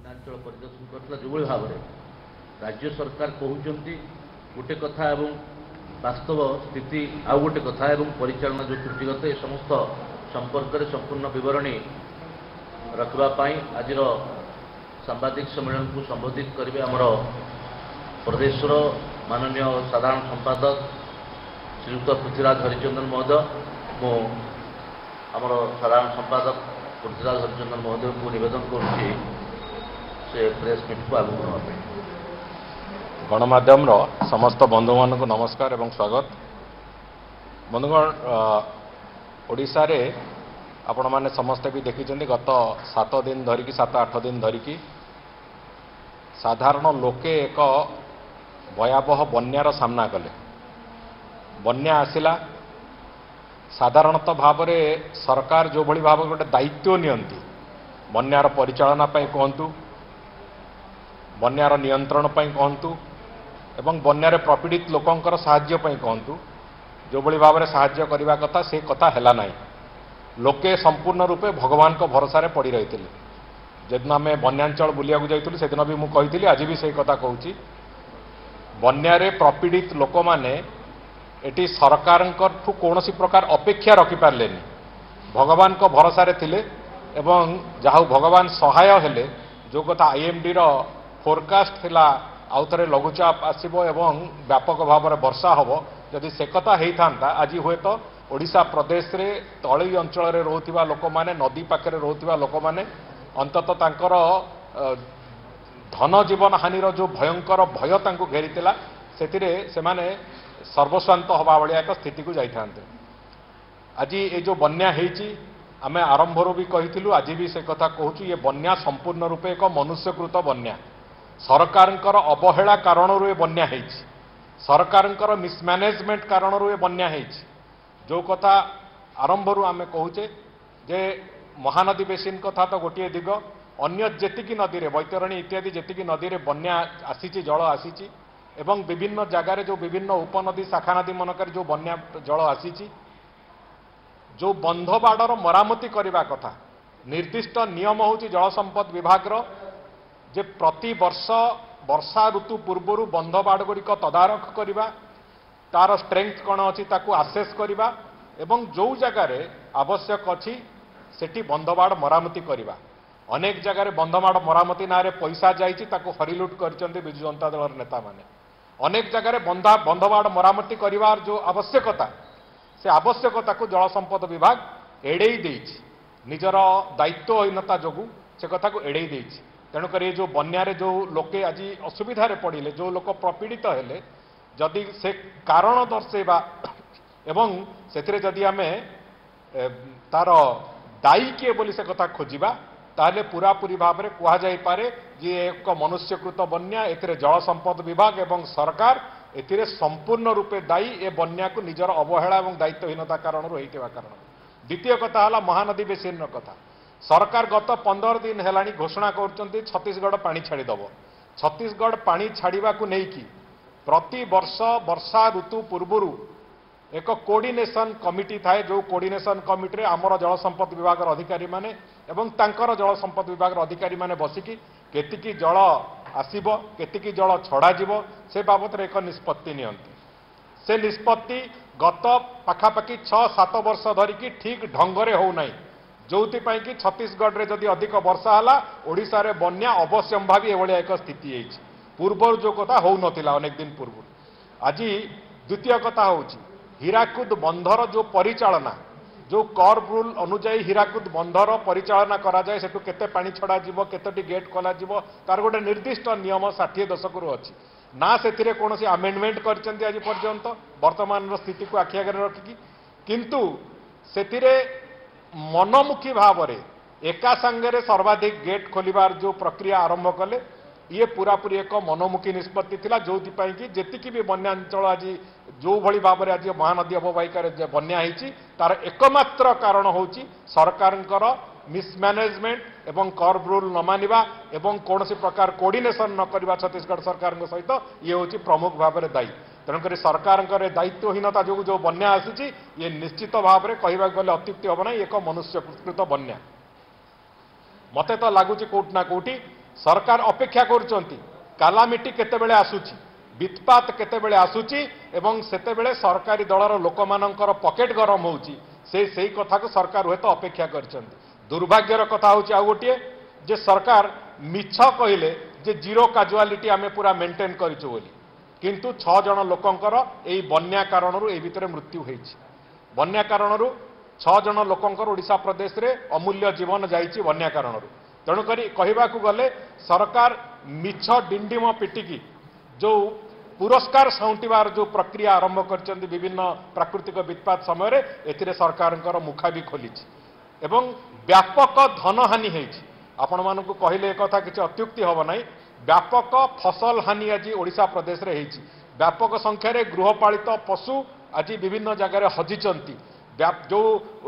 ବନ୍ୟାଞ୍ଚଳ ପରିଦର୍ଶନ କରିଥିଲା ଯେଉଁଭଳି ଭାବରେ राज्य सरकार कहते गोटे कथा एवं वास्तव स्थिति आउ गोटे कथा एवं परिचालना जो त्रुटिगत ए समस्त संपर्क में संपूर्ण विवरणी रखापी आज सांबादिक सम्मेलन को संबोधित करेंगे आमर प्रदेशर माननीय साधारण संपादक श्रीयुक्त पृथ्वीराज हरिचंदन महोदय मु आमर साधारण संपादक पृथ्वीराज हरिचंदन महोदय को निवेदन करुच्ची से प्रेस मीट को आगू बढ़ापी गणमाध्यम समस्त बंधु मान को नमस्कार एवं स्वागत। बंधुगण ओडिशा रे आपण माने समस्ते भी देखी गत 7 दिन धरिकी 7-8 दिन धरिकी साधारण लोके एक भयावह बन्यार सामना कले। बन्या आसिला साधारणतः भाव में सरकार जो भली भाव गोटे दायित्व नियंती बन्यार परिचालना कहतु बन्यार नियंत्रण कहतु एवं बन्यार प्रपीड़ित लोकंकर साहाय्य कहतु जो भली भाव में साहाय्य करने कथा से कथा है ना। लोके संपूर्ण रूपे भगवान को भरोसा रे पड़ी रही जदिन आम बन्यांचल बुलिया जाइलु से दिन भी मुझे आज भी से कथा कहूँ बन्यारे प्रपीड़ित लोक मैंने एटी सरकार कौन प्रकार अपेक्षा रखिपारे भगवान को भरोसा रे थिले एवं जहाँ भगवान सहाय हेले जो कथा आईएमडी रो फोरकास्ट थिला आउ थे लघुचाप आसब एवं व्यापक भाव में वर्षा हम जदि से कथा होता आज हुए तो ओडिशा प्रदेश रे तली अंचल रोथिबा लोक माने नदी पाखे रोथिबा लोक माने अंततः तांकर धन जीवन हानि जो भयंकर भय तांको घेरीतिला सेतिरे सेमाने सर्वस्वांत हवा भाया एक स्थिति को जाई थांते। आज ये जो बन्या हेची आमे आरंभरू भी कहिथिलु आज भी से कथा कहूँ ये बन्या संपूर्ण रूपे एक मनुष्यकृत बन्या सरकारंकर अवहेला कारणरू ये बन्या हेची सरकारंकर मिसमैनेजमेंट कारणरू ये बन्या हेची जो कथा आरंभरू आमे कहूचे जे महानदी बेसिन कथा तो गोटे दिग अन्य जेतिकी नदी रे बैतरणी इत्यादि जेतिकी नदी रे बन्या आसीची जल आसीची एवं विभिन्न जगार जो विभिन्न उपनदी शाखा नदी मनकर जो बन्या जल आसीची जो बंध बाड़र मरामती करने कथा निर्दिष्ट नियम होची जल संपद विभाग जे प्रति वर्ष वर्षा ऋतु पूर्वर बंध बाड़ गुड़िक तदारख करवा तार स्ट्रेंथ कौन अच्छी आसेस करवा एवं जो जगार आवश्यक अच्छी सेठी बंधबाड़ मरामती करवा अनेक जगार बंधबाड़ मरामती ना पैसा जाइए हरिलुट कर विजु जनता दल नेता माने अनेक जगार बंधबाड़ मरामती करार जो आवश्यकता से आवश्यकता को जल संपद विभाग एड़े निजर दायित्वहीनता जो से कथा को एड़े तेणुक ये जो बन्यारे जो लोके आज असुविधा पड़े जो लोक प्रपीड़ित हेले जदि से कारण दर्शेबा एवं से जदि आम तार दायी किए बोली से कथा खोजा ताहले पूरापूरी भाव में कहुपर जे एक मनुष्यकृत बन्या एथिरे जल संपद विभाग एवं सरकार एथिरे संपूर्ण रूपे दायी ए बन्या को निजर अवहेला और दायित्वहीनता कारण कारण। द्वितीय कथा है महानदी बेसिन कथा सरकार गत 15 दिन है घोषणा कर छत्तीसगढ़ पानी छाड़ीदेव छत्तीसगढ़ पानी छाड़ा को लेकिन प्रति वर्ष वर्षा ऋतु पूर्वर एक कोऑर्डिनेशन कमिटी थाए जो कोऑर्डिनेशन कमिटी आमर जल संपद विभाग अधिकारी माने एवं तांकर जल संपद विभाग अधिकारी माने बसिकी केतिकी जल आसीबो केतिकी जल छड़ा जीवो से बाबत एक निष्पत्ति नियंती से निष्पत्ति गत पाखापाखि 6-7 वर्ष धरिकी ठीक ढंगरे हो नहीं जो कि छत्तीसगढ़ रे जदि अधिक वर्षा है ओडिशा रे बन्या अवश्यंभावी एभलिया एक स्थिति है पूर्वर जो कथा हो नथिला अनेक दिन पूर्व। आज द्वितीय कथा होची हीराकुद बंधर जो परिचालना जो कर्व रूल अनुजाई हीराकुद बंधर परिचालना करा जाए सेठू केते पानी छड़ा जीवो केतोटी गेट खोला जीवो तार गोटे निर्दिष्ट नियम 60 दशक अच्छी ना से कौन आमेंडमेंट करछन्ती आज पर्यंत वर्तमान स्थिति को आखि आगे रखिकी किंतु से मनमुखी भाव में एका संगे सर्वाधिक गेट खोलिबार जो प्रक्रिया आरंभ कले ये पूरापूरी एक मनोमुखी निष्पत्ति थिला जो कि जेतिकी भी बन्यांचल आज जो भली भाव में आज महानदी अववाहिकार बन्या होती तार एकमात्र कारण होची सरकारंकर मिसमैनेजमेंट एवं कर्व रूल न मानिबा एवं कौन प्रकार कोऑर्डिनेशन न करवा छत्तीसगढ़ सरकार सहित ये होची प्रमुख भाव में दायी। तेणुक सरकार दायित्वहीनता जो जो बन्या आसी ये निश्चित भाव में कहवाक गले अत्युक्ति हम ना एक मनुष्यकृत बन्या मते तो लगुच कौटना कौटी सरकार अपेक्षा करुचंती कालामिटी केतेबेले आसुची वित्पात केतेबेले आसुची एवं सेतेबेले सरकारी दलर लोक मानकर पकेट गरम होउची से कथा को सरकार हुए तो अपेक्षा करचंती। दुर्भाग्यर कथा होउची आ गोटिए जे सरकार मिछ कहले जे जीरो काजुआलिटी आमे पूरा मेंटेन करिचो बोली किंतु 6 जन लोकंकर एई बन्या कारणरू ए भितरे मृत्यु होईची। बन्या कारणरू 6 जन लोकंकर ओडिशा प्रदेश रे अमूल्य जीवन जाईची बन्या कारणरू। तेणुकरी कहवाकू गले सरकार मिछ डिंडिम पिटिकी जो पुरस्कार साउंटिबार जो प्रक्रिया आरंभ कर विभिन्न प्राकृतिक वित्पात समय एथिरे सरकारଙ୍କର मुखा भी खोलिछि एवं व्यापक धनहानि होईछि। आपण मानकु कहले एक कथा किछि अत्युक्ति हबो नाही। व्यापक फसल हानि आज ओडिशा प्रदेश रे होईछि। व्यापक संख्या रे गृहपालित पशु आज विभिन्न जगह रे हजिचंती। जो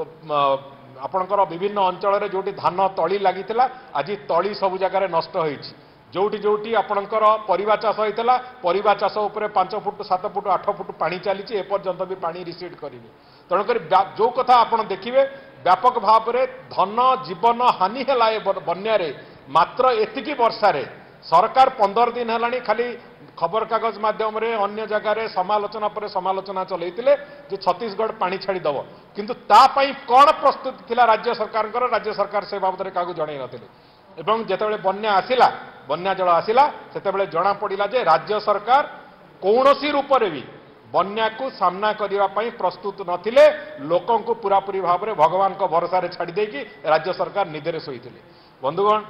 आपणकर विभिन्न अंचल रे जोटी धान तली लागिथिला आज तली सब जगह रे नष्ट होईछि। जोटी जोटी आपणकर परिवा चाष होइतला परिवा चाष उपरे 5 फुट 7 फुट 8 फुट पानी चलीछि एपर्यंत भी पानी रिसीड करिनि। तेणुकर जो कथा आपण देखिबे व्यापक भाव में धन जीवन हानि है बन्या मात्र एतिकी वर्षा रे सरकार 15 दिन है खाली खबर कागज माध्यम रे अन्य जगह समालोचना पर समालोचना चलैतिले जे छत्तीसगढ़ पानी छाड़ीदेव किंतु तापाई कौन प्रस्तुत थिला राज्य सरकार से बाबद में क्या जन नथिले। एवं जेतेबेले बन्या आसिला बन्या जल आसिला सेतेबेले जना पड़िला जे राज्य सरकार कौनसी रूप रे भी बन्या को सामना करने पाई प्रस्तुत नथिले। लोकों को पूरापूरी भाव में भगवान को भरोसा रे छाड़ी देकी राज्य सरकार निदेरे सोईथिले। बंधुगण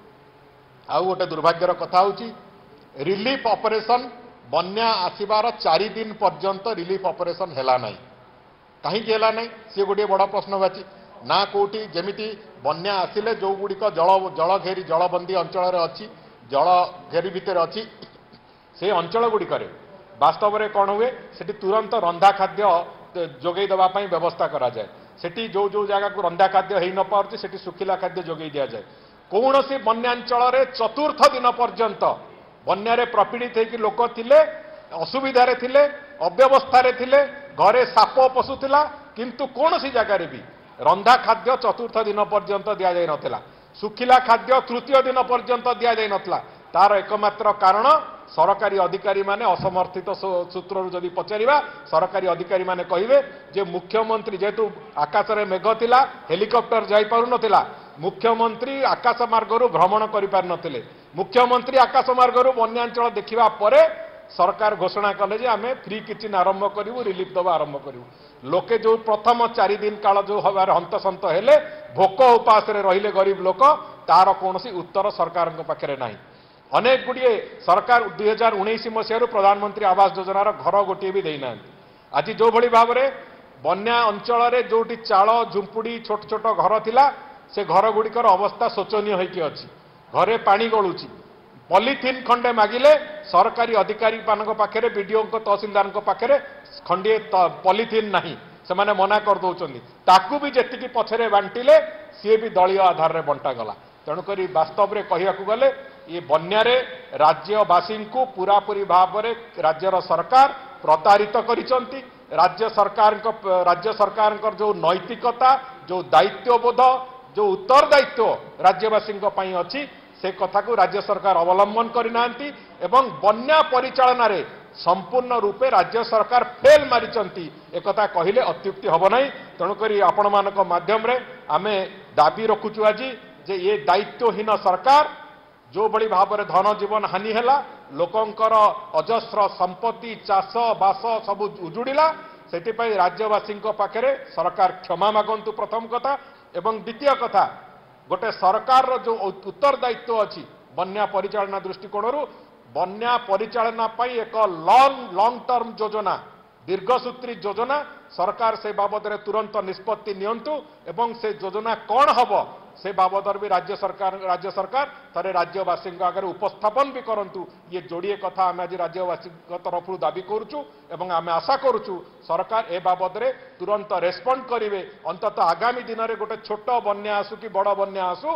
आउ गोटे दुर्भाग्यर कथा होची रिलीफ ऑपरेशन बन्या आसिबार 4 दिन पर्यंत रिलीफ ऑपरेशन हेला नाही। कहीं हेला नाही सी गोटे बड़ प्रश्नवाची ना कोटी जेमिति बन्या आसिले जो गुड़िक जल घेरी जलबंदी अंचल अच्छी जल घेरी भितर अच्छी से अंचल गुड़िक वास्तव में कौन हुए सेठी तुरंत रंधा खाद्य जोगई देवाई व्यवस्था करा जाए। सेठी जो जो जगह को रंधा खाद्य हो न पार्टी सेठी सुखिला खाद्य जोगई दि जाए। कौन सी बन्यांचल चतुर्थ दिन पर्यंत बन्या प्रपीड़ित होकर लोक थिले असुविधा थिले अव्यवस्था थिले घरे साप पशुला किंतु कौन सी जगह भी रंधा खाद्य चतुर्थ दिन पर्यंत दि जाई नथिला। सुखिला खाद्य तृतीय दिन पर्यंत दि जाई नथिला। तार एकमात्र कारण सरकारी अधिकारी माने असमर्थित सूत्रु जदि पचारिबा सरकारी अधिकारी माने कहिबे जे मुख्यमंत्री जेतु आकाश रे मेघ थिला हेलिकॉप्टर जाई पारु नथिला मुख्यमंत्री आकाश मार्गरु भ्रमण करि पार नथिले। मुख्यमंत्री आकाश मार्गरु बन्यांचल देखिबा परे सरकार घोषणा कले जे आमे फ्री किचन आरंभ करिवु रिलीफ दबा आरंभ करिवु। लोके जो प्रथम 4 दिन काल जो हबार हंतसंत हेले भोक उपास रे रहिले गरीब लोक तार कोनसी उत्तर सरकार पाखे नाही। अनेक गुड़िए सरकार 2019 मसीह प्रधानमंत्री आवास योजनार घर गोटे भी देना। आज जो भली भाव में बन्या अंचल जोटी चाल झुंपुड़ी छोट छोट घर थिला से घर गुड़िकर अवस्था शोचनीय होइकी अछि। घरे पानी गलुची पॉलिथिन खंडे मागिले सरकारी अधिकारी मानक पाखे बीडीओ तहसीलदार पाखे खंडे पॉलिथिन नहीं से माने मना कर दौरान ताकू भी जी पछरे बांटिले सी भी दलीय आधार में बंटा गला। तेणुक वास्तव में कहवाकू गले ये बन्यारे राज्यवासी को पूरापूरी भाव में राज्यर सरकार प्रतारित करिसंती। राज्य सरकार जो नैतिकता जो दायित्वबोध जो उत्तरदायित्व राज्यवासी अच्छी से कथा को राज्य सरकार अवलंबन करना एवं बन्या परिचालन रे संपूर्ण रूपे राज्य सरकार फेल मारिचंती एक कथा कहले अत्युक्ति हब नहीं। तेणुक आपण मानक माध्यम रे आमे दाबी रखुचु आज जे ये दायित्वहीन सरकार जो बड़ी भाव में धन जीवन हानि है लोकंकर अजस्र संपत्ति चाष बास सब उजुड़ा से राज्यवासी पाखे सरकार क्षमा मागंतु प्रथम कथा। एवं द्वितीय कथा गोटे सरकार जो उत्तरदायित्व अच्छी बन्या परिचालना दृष्टिकोण बन्या परिचालना एक लॉन्ग टर्म योजना दीर्घसूत्री योजना सरकार से बाबद में तुरंत निष्पत्ति नियंतु एवं से योजना कौन हम से बाबद भी राज्य सरकार थे राज्यवासी आगे उपस्थापन भी करंतु। ये जोड़िए कथा आम आज राज्यवासी तरफ दाबी करुचु एवं आम आशा करुचु सरकार ए बाबद में तुरंत रेस्पॉन्ड करेंगे। अंततः आगामी दिन में गोटे छोट बन्या आसू कि बड़ बन्या आसू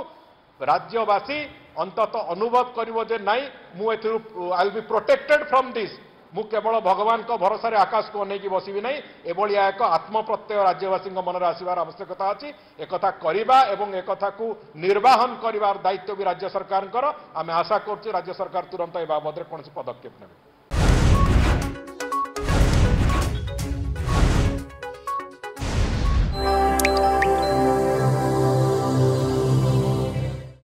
राज्यवासी अंततः अनुभव करिवो जे नाई मु एथु I will be protected from this मु केवल भगवान को भरोसा आकाश को अनेक बसबि नहीं एभलिया एक आत्मप्रत्यय राज्यवासी मनरे आसबार आवश्यकता अच्छी एक करवा एवं एक निर्वाहन कर दायित्व भी राज्य सरकार आम आशा कर राज्य सरकार तुरंत ए बाबद कौन पदक्षेप नेबे।